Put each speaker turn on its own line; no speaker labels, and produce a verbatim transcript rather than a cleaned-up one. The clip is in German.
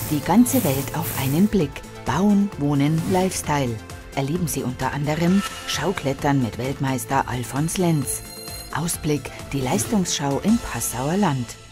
Die ganze Welt auf einen Blick. Bauen, Wohnen, Lifestyle. Erleben Sie unter anderem Schauklettern mit Weltmeister Alfons Lenz. Ausblick, die Leistungsschau im Passauer Land.